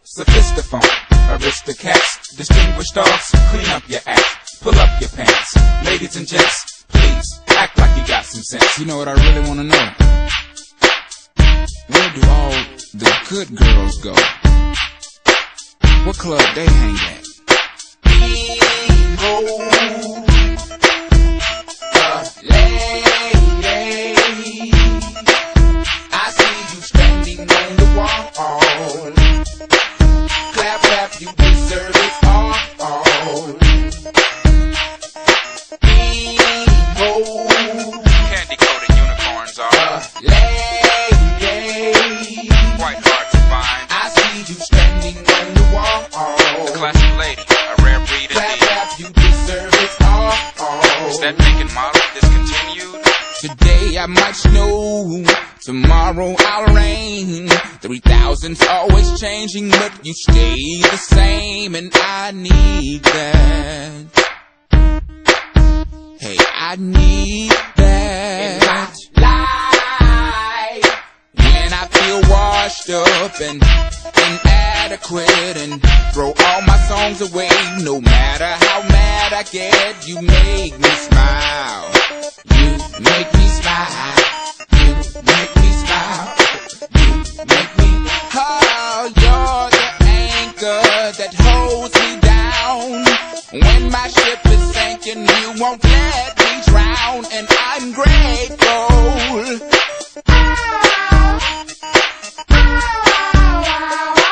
sophistiphone, aristocats, distinguished dogs, clean up your act, pull up your pants. Ladies and gents, please, act like you got some sense. You know what I really wanna know? Where do all the good girls go? What club they hang at? Lady, I see you standing on the wall. Clap, clap, you deserve it all. Candy-coated unicorns are lady, quite hard to find. I see you standing on the wall. Classic lady, a rare breed Clap, indeed. clap, you deserve it all. Is that making model discontinued? Today I might snow, tomorrow I'll rain. 3,000's always changing, but you stay the same, and I need that. Hey, I need that. In my life, when I feel washed up and inadequate and throw all my songs away, no matter how mad I get, you make me smile. You make me smile. You make me smile. You make me. Oh, you're the anchor that holds me down. When my ship is sinking, you won't let me drown, and I'm grateful.